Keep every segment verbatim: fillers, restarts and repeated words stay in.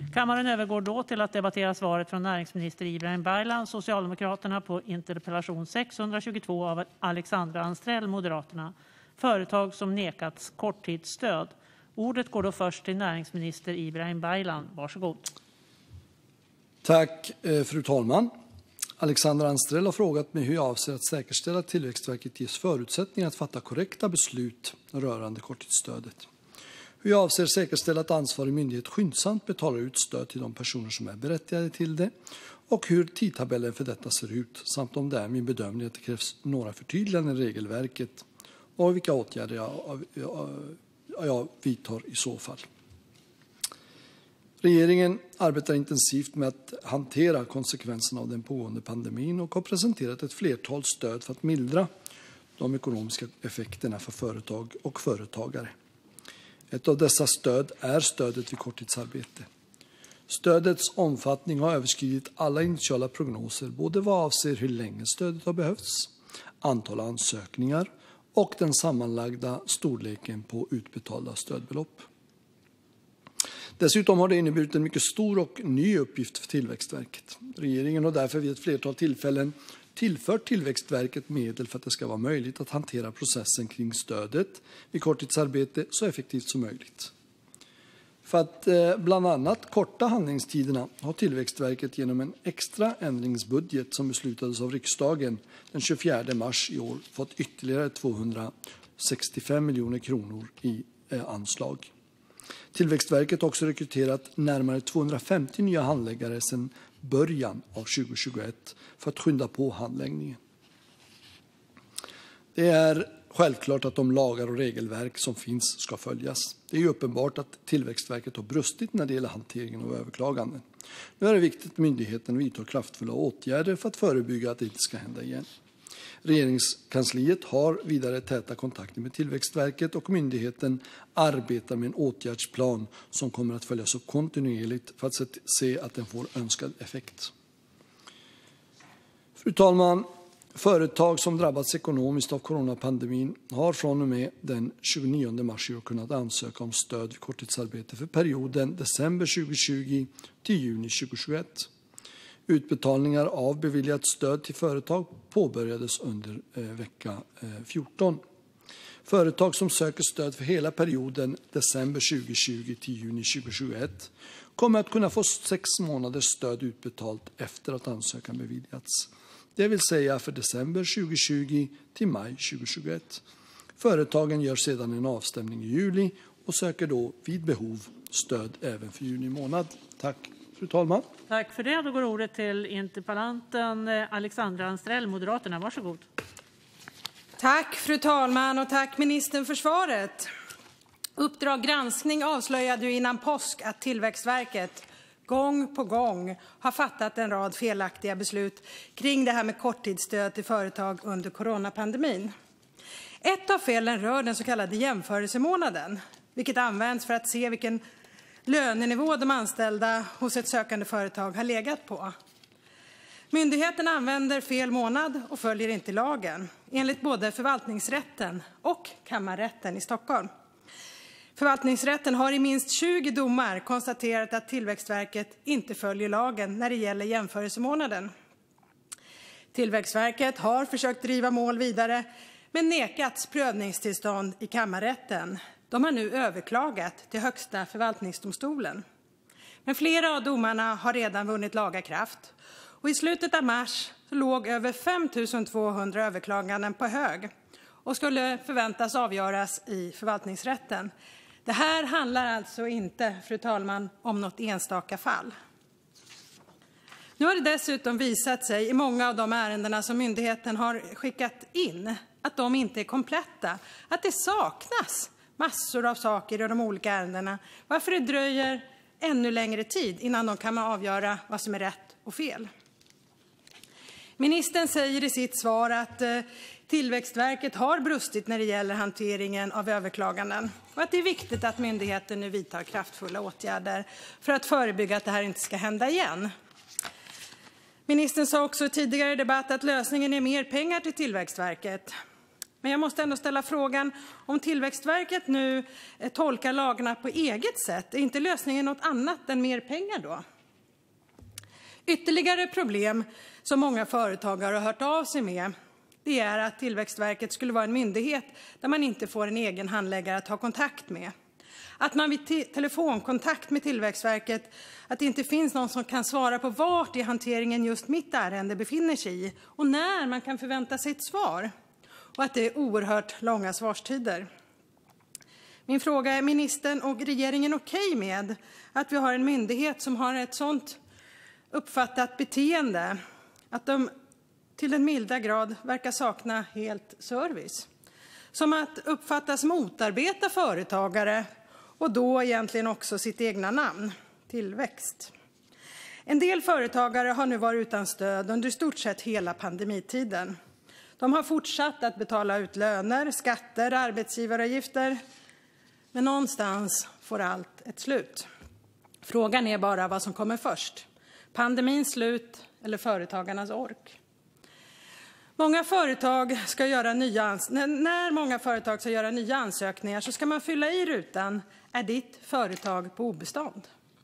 Kammaren övergår då till att debattera svaret från näringsminister Ibrahim Baylan, Socialdemokraterna, på interpellation sexhundratjugotvå av Alexandra Anstrell, Moderaterna. Företag som nekats korttidsstöd. Ordet går då först till näringsminister Ibrahim Baylan. Varsågod. Tack, fru talman. Alexandra Anstrell har frågat mig hur jag avser att säkerställa att Tillväxtverket ges förutsättningar att fatta korrekta beslut rörande korttidsstödet. Hur jag avser säkerställa att ansvarig myndighet skyndsamt betalar ut stöd till de personer som är berättigade till det och hur tidtabellen för detta ser ut, samt om det är min bedömning att det krävs några förtydliganden i regelverket och vilka åtgärder jag, jag, jag vidtar i så fall. Regeringen arbetar intensivt med att hantera konsekvenserna av den pågående pandemin och har presenterat ett flertal stöd för att mildra de ekonomiska effekterna för företag och företagare. Ett av dessa stöd är stödet vid korttidsarbete. Stödets omfattning har överskridit alla initiala prognoser, både vad avser hur länge stödet har behövts, antal ansökningar och den sammanlagda storleken på utbetalda stödbelopp. Dessutom har det inneburit en mycket stor och ny uppgift för Tillväxtverket. Regeringen har därför vid ett flertal tillfällen tillfört Tillväxtverket medel för att det ska vara möjligt att hantera processen kring stödet vid korttidsarbete så effektivt som möjligt. För att bland annat korta handläggningstiderna har Tillväxtverket genom en extra ändringsbudget som beslutades av riksdagen den tjugofjärde mars i år fått ytterligare tvåhundrasextiofem miljoner kronor i anslag. Tillväxtverket har också rekryterat närmare tvåhundrafemtio nya handläggare sedan början av tjugohundratjugoett för att skynda på handläggningen. Det är självklart att de lagar och regelverk som finns ska följas. Det är ju uppenbart att Tillväxtverket har brustit när det gäller hanteringen av överklaganden. Nu är det viktigt att myndigheten vidtar kraftfulla åtgärder för att förebygga att det inte ska hända igen. Regeringskansliet har vidare täta kontakter med Tillväxtverket och myndigheten arbetar med en åtgärdsplan som kommer att följas upp kontinuerligt för att se att den får önskad effekt. Fru talman! Företag som drabbats ekonomiskt av coronapandemin har från och med den tjugonionde mars i år kunnat ansöka om stöd vid korttidsarbete för perioden december tjugotjugo till juni tjugohundratjugoett. Utbetalningar av beviljat stöd till företag påbörjades under eh, vecka eh, fjorton. Företag som söker stöd för hela perioden december tjugotjugo till juni tjugohundratjugoett kommer att kunna få sex månaders stöd utbetalt efter att ansökan beviljats. Det vill säga för december tjugotjugo till maj tjugohundratjugoett. Företagen gör sedan en avstämning i juli och söker då vid behov stöd även för juni månad. Tack. Fru talman. Tack för det. Då går ordet till interpellanten Alexandra Anstrell, Moderaterna. Varsågod. Tack fru talman och tack ministern för svaret. Uppdrag granskning avslöjade ju innan påsk att Tillväxtverket gång på gång har fattat en rad felaktiga beslut kring det här med korttidsstöd till företag under coronapandemin. Ett av felen rör den så kallade jämförelsemånaden, vilket används för att se vilken lönenivå de anställda hos ett sökande företag har legat på. Myndigheten använder fel månad och följer inte lagen, enligt både förvaltningsrätten och kammarrätten i Stockholm. Förvaltningsrätten har i minst tjugo domar konstaterat att Tillväxtverket inte följer lagen när det gäller jämförelsemånaden. Tillväxtverket har försökt driva mål vidare men nekats prövningstillstånd i kammarrätten. De har nu överklagat till Högsta förvaltningsdomstolen. Men flera av domarna har redan vunnit laga kraft. Och i slutet av mars låg över fem tusen tvåhundra överklaganden på hög och skulle förväntas avgöras i förvaltningsrätten. Det här handlar alltså inte, fru talman, om något enstaka fall. Nu har det dessutom visat sig i många av de ärendena som myndigheten har skickat in att de inte är kompletta, att det saknas massor av saker i de olika ärendena, varför det dröjer ännu längre tid innan de kan avgöra vad som är rätt och fel. Ministern säger i sitt svar att eh, Tillväxtverket har brustit när det gäller hanteringen av överklaganden och att det är viktigt att myndigheten nu vidtar kraftfulla åtgärder för att förebygga att det här inte ska hända igen. Ministern sa också tidigare i debatt att lösningen är mer pengar till Tillväxtverket. Men jag måste ändå ställa frågan, om Tillväxtverket nu tolkar lagarna på eget sätt, är inte lösningen något annat än mer pengar då? Ytterligare problem som många företagare har hört av sig med, det är att Tillväxtverket skulle vara en myndighet där man inte får en egen handläggare att ha kontakt med. Att man vid te- telefonkontakt med Tillväxtverket, att det inte finns någon som kan svara på vart i hanteringen just mitt ärende befinner sig i och när man kan förvänta sig ett svar. Och att det är oerhört långa svarstider. Min fråga är: ministern och regeringen okej med att vi har en myndighet som har ett sådant uppfattat beteende att de till en milda grad verkar sakna helt service? Som att uppfattas motarbeta företagare och då egentligen också sitt egna namn, Tillväxt. En del företagare har nu varit utan stöd under i stort sett hela pandemitiden. De har fortsatt att betala ut löner, skatter, arbetsgivaravgifter. Men någonstans får allt ett slut. Frågan är bara vad som kommer först. Pandemins slut eller företagarnas ork. Många företag ska göra nya ans- när många företag ska göra nya ansökningar så ska man fylla i rutan: är ditt företag på obestånd?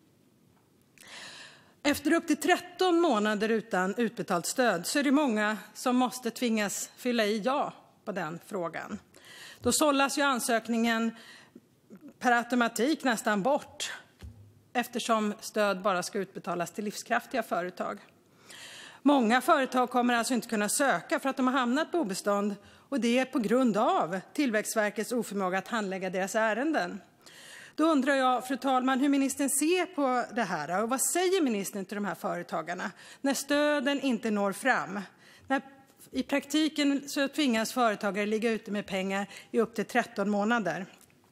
Efter upp till tretton månader utan utbetalt stöd så är det många som måste tvingas fylla i ja på den frågan. Då sållas ju ansökningen per automatik nästan bort, eftersom stöd bara ska utbetalas till livskraftiga företag. Många företag kommer alltså inte kunna söka för att de har hamnat på obestånd, och det är på grund av Tillväxtverkets oförmåga att handlägga deras ärenden. Då undrar jag, fru talman, hur ministern ser på det här, och vad säger ministern till de här företagarna när stöden inte når fram? När i praktiken så tvingas företagare ligga ute med pengar i upp till tretton månader.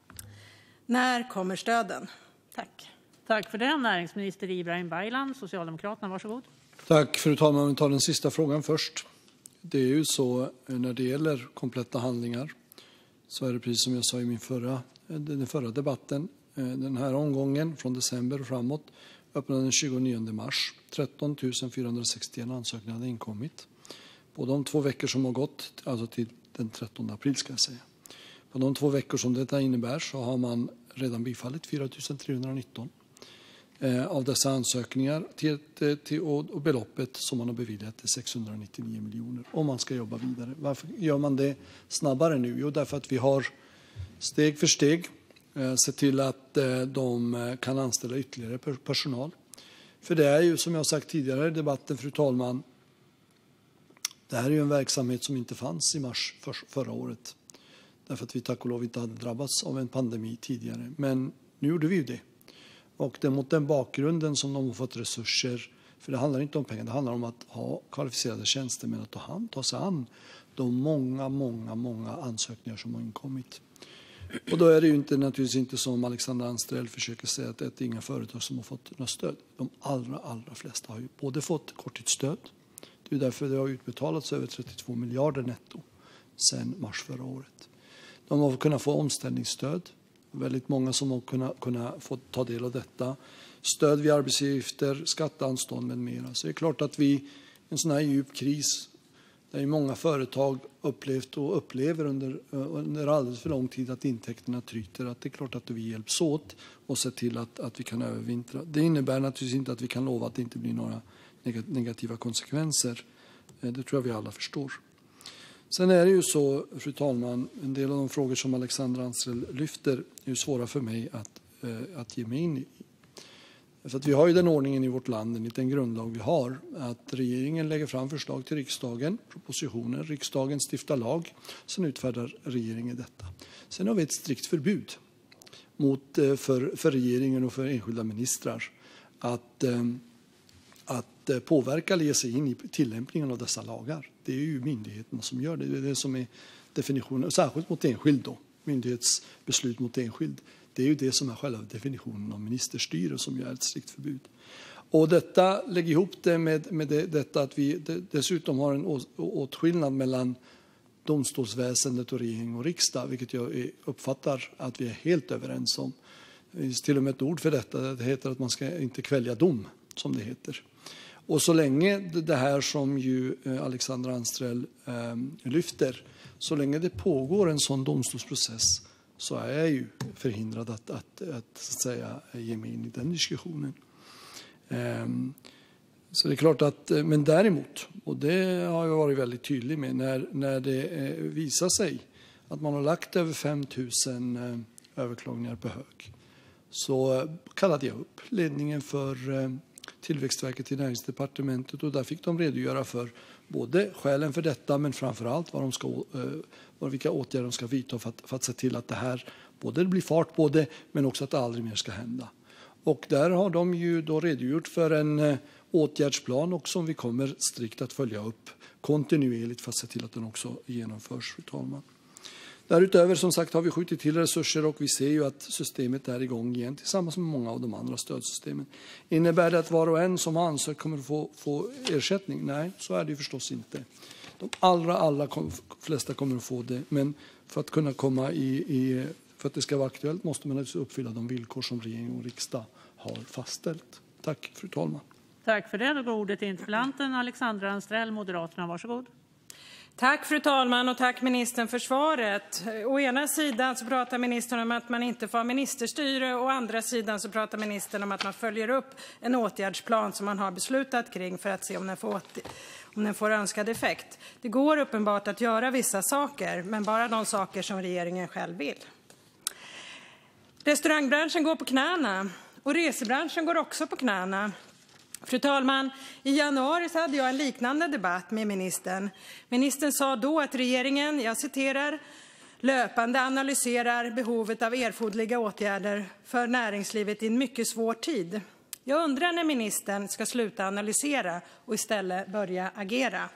När kommer stöden? Tack. Tack för det. Näringsminister Ibrahim Baylan, Socialdemokraterna, varsågod. Tack, fru talman. Vi tar den sista frågan först. Det är ju så när det gäller kompletta handlingar, så är det precis som jag sa i min förra, den förra debatten. Den här omgången från december och framåt öppnade den tjugonionde mars. tretton tusen fyrahundrasextioen ansökningar hade inkommit. På de två veckor som har gått, alltså till den trettonde april ska jag säga. På de två veckor som detta innebär så har man redan bifallit fyra tusen trehundranitton eh, av dessa ansökningar till, till, till, och beloppet som man har beviljat är sexhundranittionio miljoner. Om man ska jobba vidare. Varför gör man det snabbare nu? Jo, därför att vi har steg för steg eh, sett till att eh, de kan anställa ytterligare personal. För det är ju, som jag har sagt tidigare i debatten, fru talman, det här är ju en verksamhet som inte fanns i mars för, förra året. Därför att vi tack och lov inte hade drabbats av en pandemi tidigare. Men nu gjorde vi ju det. Och det är mot den bakgrunden som de har fått resurser. För det handlar inte om pengar, det handlar om att ha kvalificerade tjänstemän att ta hand, ta sig an de många, många, många ansökningar som har inkommit. Och då är det ju inte, naturligtvis inte som Alexandra Anstrell försöker säga, att det är inga företag som har fått något stöd. De allra, allra flesta har ju både fått korttidsstöd. Det är därför det har utbetalats över trettiotvå miljarder netto sedan mars förra året. De har kunnat få omställningsstöd. Väldigt många som har kunnat, kunnat få ta del av detta. Stöd vid arbetsgifter, skatteanstånd med mera. Så det är klart att vi i en sån här djup kris, där många företag upplevt och upplever under, under alldeles för lång tid att intäkterna tryter, att det är klart att vi hjälps åt och ser till att, att vi kan övervintra. Det innebär naturligtvis inte att vi kan lova att det inte blir några negativa konsekvenser. Det tror jag vi alla förstår. Sen är det ju så, fru talman, en del av de frågor som Alexandra Anstrell lyfter är ju svåra för mig att, att ge mig in i. För att vi har ju den ordningen i vårt land, enligt den grundlag vi har, att regeringen lägger fram förslag till riksdagen, propositioner, riksdagen stiftar lag, sen utfärdar regeringen detta. Sen har vi ett strikt förbud mot, för, för regeringen och för enskilda ministrar att, att påverka eller ge sig in i tillämpningen av dessa lagar. Det är ju myndigheterna som gör det. Det är det som är definitionen, särskilt mot enskild då, myndighetsbeslut mot enskild. Det är ju det som är själva definitionen av ministerstyre, som ju är ett strikt förbud. Och detta, lägg ihop det med, med det, detta att vi dessutom har en åtskillnad mellan domstolsväsendet och regering och riksdag, vilket jag uppfattar att vi är helt överens om. Det finns till och med ett ord för detta, det heter att man ska inte kvälja dom, som det heter. Och så länge det här som ju Alexandra Anstrell eh, lyfter, så länge det pågår en sån domstolsprocess, så är jag ju förhindrad att, att, att, så att säga, ge mig in i den diskussionen. Eh, så det är klart att, men däremot, och det har jag varit väldigt tydlig med, när, när det eh, visar sig att man har lagt över fem tusen eh, överklagningar på hög, så kallade jag upp ledningen för eh, Tillväxtverket i Näringsdepartementet, och där fick de redogöra för både skälen för detta, men framförallt vad de ska, eh, vilka åtgärder de ska vidta för att, för att se till att det här både blir fart på det, men också att det aldrig mer ska hända. Och där har de ju då redogjort för en eh, åtgärdsplan och som vi kommer strikt att följa upp kontinuerligt för att se till att den också genomförs, fru talman. Därutöver som sagt har vi skjutit till resurser och vi ser ju att systemet är igång igen tillsammans med många av de andra stödsystemen. Innebär det att var och en som har ansökt kommer att få, få ersättning? Nej, så är det ju förstås inte. De allra, allra kom, flesta kommer att få det, men för att kunna komma i, i för att det ska vara aktuellt måste man naturligtvis uppfylla de villkor som regering och riksdag har fastställt. Tack, fru talman. Tack för det. Då går ordet till interpellanten Alexandra Anstrell, Moderaterna. Varsågod. Tack fru talman och tack ministern för svaret. Å ena sidan så pratar ministern om att man inte får ministerstyre, och å andra sidan så pratar ministern om att man följer upp en åtgärdsplan som man har beslutat kring för att se om den får, om den får önskad effekt. Det går uppenbart att göra vissa saker, men bara de saker som regeringen själv vill. Restaurangbranschen går på knäna och resebranschen går också på knäna. Fru talman, i januari så hade jag en liknande debatt med ministern. Ministern sa då att regeringen, jag citerar, löpande analyserar behovet av erforderliga åtgärder för näringslivet i en mycket svår tid. Jag undrar när ministern ska sluta analysera och istället börja agera.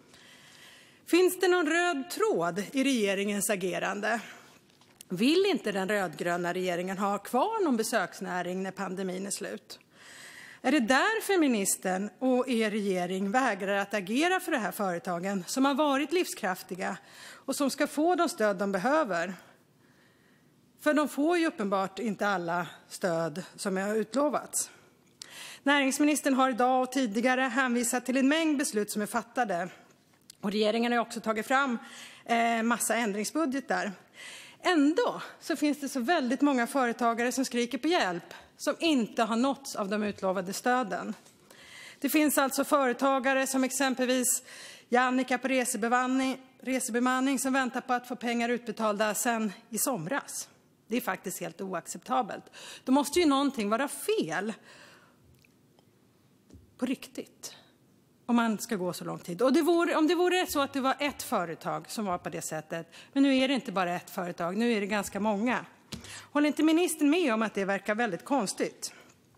Finns det någon röd tråd i regeringens agerande? Vill inte den rödgröna regeringen ha kvar någon besöksnäring när pandemin är slut? Är det därför ministern och er regering vägrar att agera för de här företagen som har varit livskraftiga och som ska få de stöd de behöver? För de får ju uppenbart inte alla stöd som har utlovats. Näringsministern har idag och tidigare hänvisat till en mängd beslut som är fattade. Och regeringen har också tagit fram eh, massa ändringsbudgetar. Ändå så finns det så väldigt många företagare som skriker på hjälp som inte har nåtts av de utlovade stöden. Det finns alltså företagare som exempelvis Jannica på resebemanning, resebemanning som väntar på att få pengar utbetalda sedan i somras. Det är faktiskt helt oacceptabelt. Då måste ju någonting vara fel på riktigt om man ska gå så lång tid. Och det vore, om det vore så att det var ett företag som var på det sättet, men nu är det inte bara ett företag, nu är det ganska många. Håller inte ministern med om att det verkar väldigt konstigt?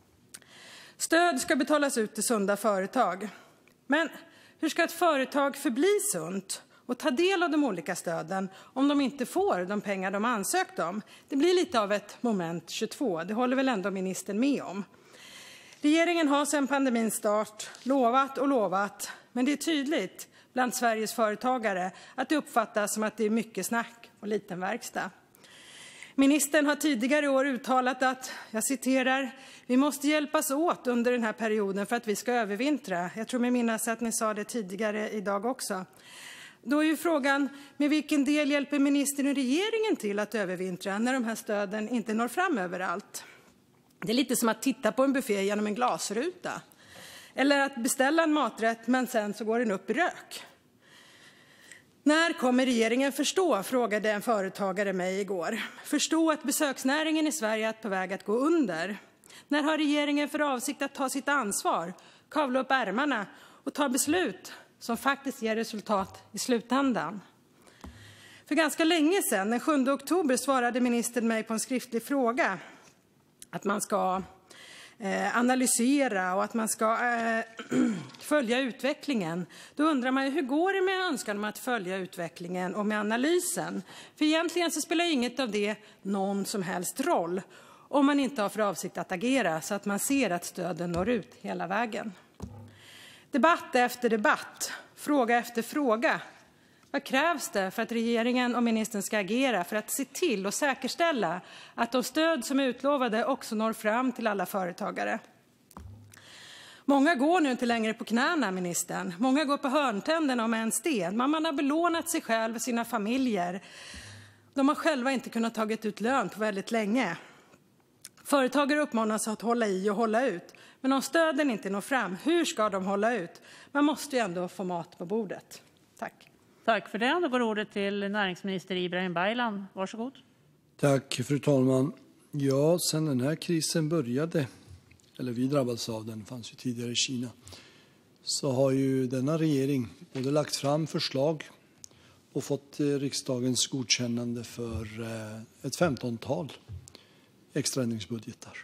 Stöd ska betalas ut till sunda företag. Men hur ska ett företag förbli sunt och ta del av de olika stöden om de inte får de pengar de ansökt om? Det blir lite av ett moment tjugotvå, det håller väl ändå ministern med om. Regeringen har sedan pandemins start lovat och lovat, men det är tydligt bland Sveriges företagare att det uppfattas som att det är mycket snack och liten verkstad. Ministern har tidigare i år uttalat att, jag citerar, vi måste hjälpas åt under den här perioden för att vi ska övervintra. Jag tror mig minnas att ni sa det tidigare idag också. Då är ju frågan, med vilken del hjälper ministern och regeringen till att övervintra när de här stöden inte når fram överallt? Det är lite som att titta på en buffé genom en glasruta. Eller att beställa en maträtt men sen så går den upp i rök. När kommer regeringen förstå, frågade en företagare mig igår. Förstå att besöksnäringen i Sverige är på väg att gå under. När har regeringen för avsikt att ta sitt ansvar, kavla upp ärmarna och ta beslut som faktiskt ger resultat i slutändan? För ganska länge sedan, den sjunde oktober, svarade ministern mig på en skriftlig fråga att man ska eh, analysera och att man ska eh, följa utvecklingen. Då undrar man ju, hur går det med önskan om att följa utvecklingen och med analysen? För egentligen så spelar inget av det någon som helst roll om man inte har för avsikt att agera så att man ser att stöden når ut hela vägen. Debatt efter debatt, fråga efter fråga. Vad krävs det för att regeringen och ministern ska agera för att se till och säkerställa att de stöd som är utlovade också når fram till alla företagare? Många går nu inte längre på knäna, ministern. Många går på hörntänderna om ens det. Man har belånat sig själv och sina familjer. De har själva inte kunnat ta ut lön på väldigt länge. Företagare uppmanas att hålla i och hålla ut. Men om stöden inte når fram, hur ska de hålla ut? Man måste ju ändå få mat på bordet. Tack. Tack för det. Då går ordet till näringsminister Ibrahim Baylan. Varsågod. Tack, fru talman. Ja, sen den här krisen började, eller vi drabbades av den, fanns ju tidigare i Kina, så har ju denna regering både lagt fram förslag och fått riksdagens godkännande för ett femtontal extra ändringsbudgetar.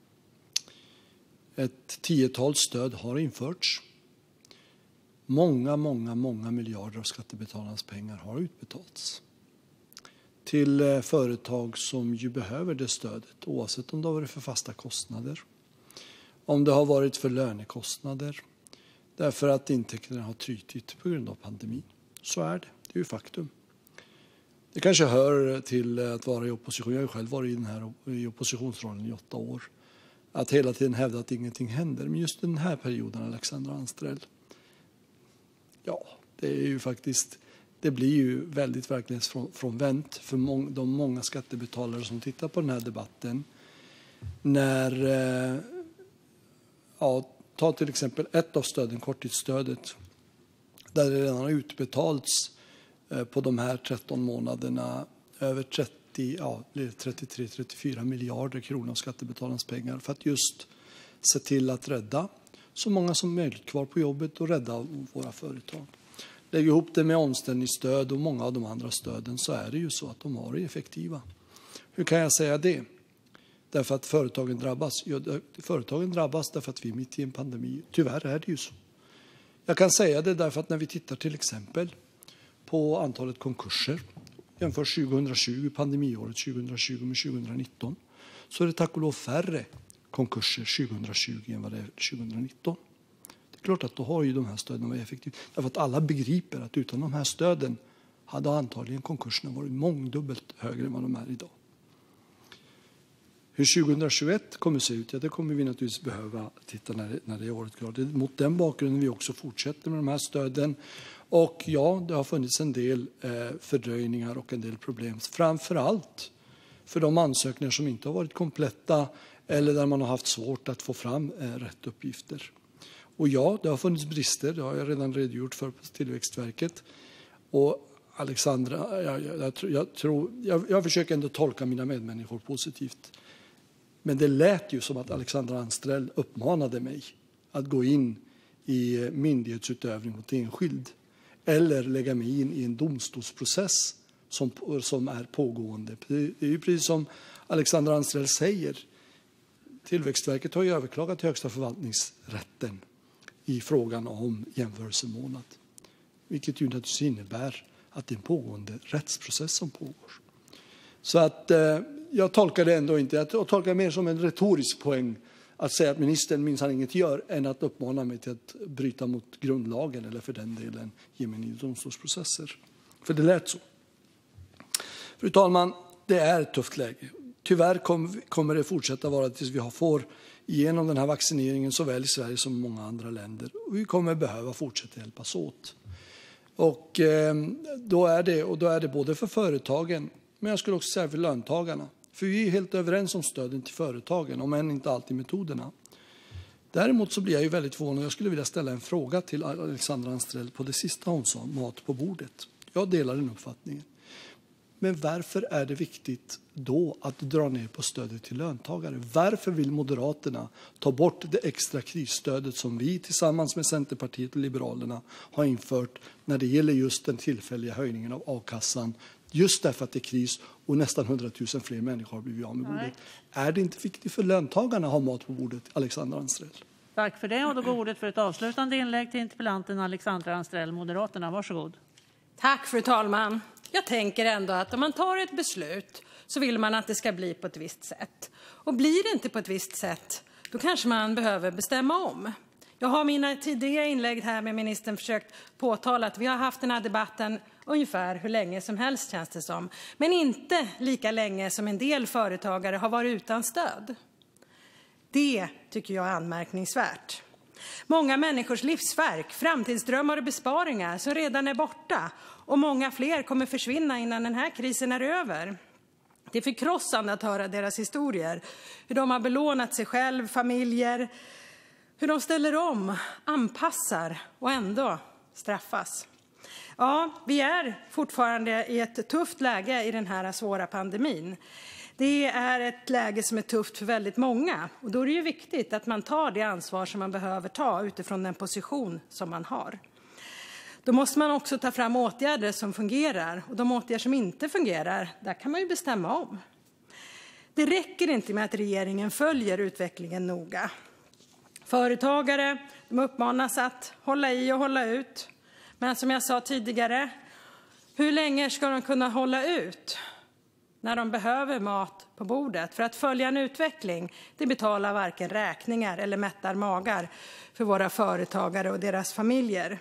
Ett tiotal stöd har införts. Många, många, många miljarder av skattebetalarnas pengar har utbetalats till företag som ju behöver det stödet, oavsett om det har varit för fasta kostnader, om det har varit för lönekostnader, därför att intäkterna har trytit på grund av pandemin. Så är det, det är ju faktum. Det kanske hör till att vara i opposition, jag har ju själv varit i den här i oppositionsrollen i åtta år, att hela tiden hävda att ingenting händer. Men just den här perioden, Alexandra Anstrell, ja, det är ju faktiskt, det blir ju väldigt verklighetsfrånvänt för må- de många skattebetalare som tittar på den här debatten. När, eh, ja, ta till exempel ett av stöden, korttidsstödet, där det redan har utbetalts eh, på de här tretton månaderna över trettio, ja, trettiotre till trettiofyra miljarder kronor av skattebetalarnas pengar för att just se till att rädda så många som möjligt kvar på jobbet och rädda våra företag. Lägg ihop det med omställningsstöd och många av de andra stöden, så är det ju så att de har varit effektiva. Hur kan jag säga det? Därför att företagen drabbas. Ja, företagen drabbas därför att vi är mitt i en pandemi. Tyvärr är det ju så. Jag kan säga det därför att när vi tittar till exempel på antalet konkurser, jämför tjugohundratjugo, pandemiåret tjugohundratjugo med tjugohundranitton, så är det tack och lov färre konkurser tjugohundratjugo än vad det är tjugohundranitton. Det är klart att då har ju de här stöden varit effektiva. Därför att alla begriper att utan de här stöden hade antagligen konkurserna varit mångdubbelt högre än vad de är idag. Hur tjugohundratjugoett kommer att se ut, ja, det kommer vi naturligtvis behöva titta när det, när det är året klart. Det är mot den bakgrunden vi också fortsätter med de här stöden. Och ja, det har funnits en del eh, fördröjningar och en del problem. Framförallt för de ansökningar som inte har varit kompletta eller där man har haft svårt att få fram eh, rätt uppgifter. Och ja, det har funnits brister, det har jag redan redogjort för på Tillväxtverket. Och Alexandra, jag, jag, jag, tror, jag, jag försöker ändå tolka mina medmänniskor positivt. Men det lät ju som att Alexandra Anstrell uppmanade mig att gå in i myndighetsutövning mot enskild eller lägga mig in i en domstolsprocess som, som är pågående. Det är ju precis som Alexandra Anstrell säger. Tillväxtverket har ju överklagat till Högsta förvaltningsrätten i frågan om jämförelsemånad. Vilket ju naturligtvis innebär att det är en pågående rättsprocess som pågår. Så att eh, jag tolkar det ändå inte. Jag tolkar det mer som en retorisk poäng att säga att ministern minsann inget gör än att uppmana mig till att bryta mot grundlagen eller för den delen ge mig in i domstolsprocesser. För det lät så. Fru talman, det är ett tufft läge. Tyvärr kom, kommer det fortsätta vara tills vi får igenom den här vaccineringen såväl i Sverige som i många andra länder. Och vi kommer behöva fortsätta hjälpas åt. Och, eh, då är det, och då är det både för företagen, men jag skulle också säga för löntagarna. För vi är helt överens om stöden till företagen, om än inte alltid metoderna. Däremot så blir jag ju väldigt förvånad. Jag skulle vilja ställa en fråga till Alexandra Anstrell på det sista hon sa, mat på bordet. Jag delar den uppfattningen. Men varför är det viktigt då att dra ner på stödet till löntagare? Varför vill Moderaterna ta bort det extra krisstödet som vi tillsammans med Centerpartiet och Liberalerna har infört när det gäller just den tillfälliga höjningen av a-kassan? Just därför att det är kris och nästan hundratusen fler människor har blivit av med bordet. Är det inte viktigt för löntagarna att ha mat på bordet, Alexandra Anstrell? Tack för det. Och då går ordet för ett avslutande inlägg till interpellanten Alexandra Anstrell, Moderaterna. Varsågod. Tack, fru talman. Jag tänker ändå att om man tar ett beslut så vill man att det ska bli på ett visst sätt. Och blir det inte på ett visst sätt, då kanske man behöver bestämma om. Jag har mina tidigare inlägg här med ministern försökt påtala att vi har haft den här debatten ungefär hur länge som helst, känns det som. Men inte lika länge som en del företagare har varit utan stöd. Det tycker jag är anmärkningsvärt. Många människors livsverk, framtidsdrömmar och besparingar som redan är borta, och många fler kommer försvinna innan den här krisen är över. Det är förkrossande att höra deras historier, hur de har belånat sig själv, familjer, hur de ställer om, anpassar och ändå straffas. Ja, vi är fortfarande i ett tufft läge i den här svåra pandemin. Det är ett läge som är tufft för väldigt många, och då är det ju viktigt att man tar det ansvar som man behöver ta utifrån den position som man har. Då måste man också ta fram åtgärder som fungerar, och de åtgärder som inte fungerar, där kan man ju bestämma om. Det räcker inte med att regeringen följer utvecklingen noga. Företagare, de uppmanas att hålla i och hålla ut. Men som jag sa tidigare, hur länge ska de kunna hålla ut när de behöver mat på bordet? För att följa en utveckling, det betalar varken räkningar eller mättar magar för våra företagare och deras familjer.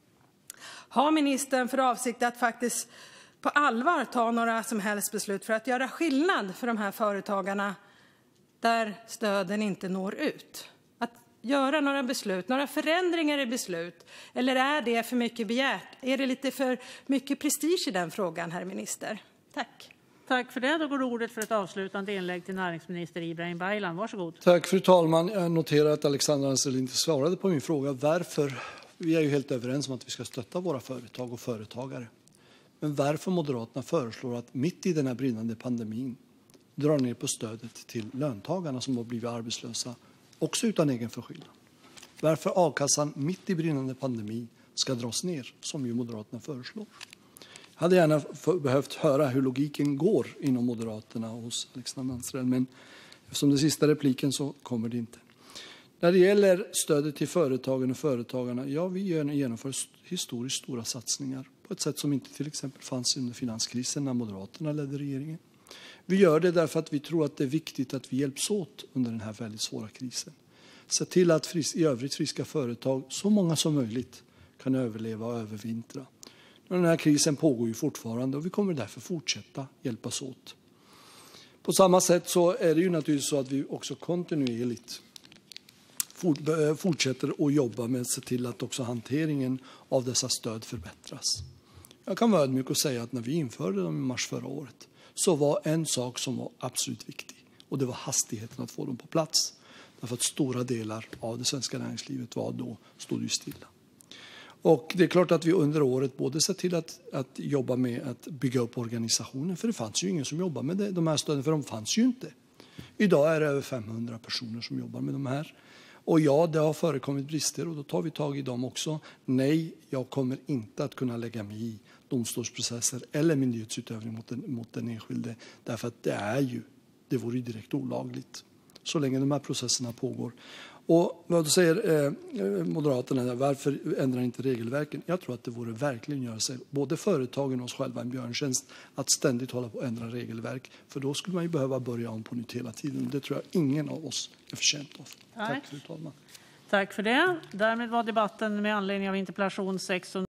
Har ministern för avsikt att faktiskt på allvar ta några som helst beslut för att göra skillnad för de här företagarna där stöden inte når ut? Att göra några beslut, några förändringar i beslut? Eller är det för mycket begärt? Är det lite för mycket prestige i den frågan, herr minister? Tack. Tack för det. Då går ordet för ett avslutande inlägg till näringsminister Ibrahim Baylan. Varsågod. Tack, fru talman. Jag noterar att Alexandra Anstrell inte svarade på min fråga. Varför? Vi är ju helt överens om att vi ska stötta våra företag och företagare. Men varför Moderaterna föreslår att mitt i den här brinnande pandemin dra ner på stödet till löntagarna som har blivit arbetslösa, också utan egen förskyllan? Varför a-kassan mitt i brinnande pandemi ska dras ner, som ju Moderaterna föreslår? Jag hade gärna behövt höra hur logiken går inom Moderaterna och hos Alexandra Anstrell, men eftersom det sista repliken så kommer det inte. När det gäller stödet till företagen och företagarna, ja, vi genomför historiskt stora satsningar på ett sätt som inte till exempel fanns under finanskrisen när Moderaterna ledde regeringen. Vi gör det därför att vi tror att det är viktigt att vi hjälps åt under den här väldigt svåra krisen. Se till att fris- i övrigt friska företag, så många som möjligt, kan överleva och övervintra. Den här krisen pågår ju fortfarande och vi kommer därför fortsätta hjälpas åt. På samma sätt så är det ju naturligtvis så att vi också kontinuerligt fortsätter att jobba med att se till att också hanteringen av dessa stöd förbättras. Jag kan vara ödmjuk och säga att när vi införde dem i mars förra året så var en sak som var absolut viktig, och det var hastigheten att få dem på plats. Därför att stora delar av det svenska näringslivet var då, stod ju stilla. Och det är klart att vi under året både sett till att, att jobba med att bygga upp organisationen, för det fanns ju ingen som jobbade med det, de här stöden, för de fanns ju inte. Idag är det över femhundra personer som jobbar med de här. Och ja, det har förekommit brister och då tar vi tag i dem också. Nej, jag kommer inte att kunna lägga mig i domstolsprocesser eller myndighetsutövning mot den, mot den enskilde. Därför att det är ju, det vore ju direkt olagligt så länge de här processerna pågår. Och vad säger eh, Moderaterna, varför ändrar inte regelverken? Jag tror att det vore verkligen göra sig, både företagen och oss själva, en björntjänst att ständigt hålla på att ändra regelverk. För då skulle man ju behöva börja om på nytt hela tiden. Det tror jag ingen av oss är förtjänt av. Tack, Tack fru talman. Tack för det. Därmed var debatten med anledning av interpellation sex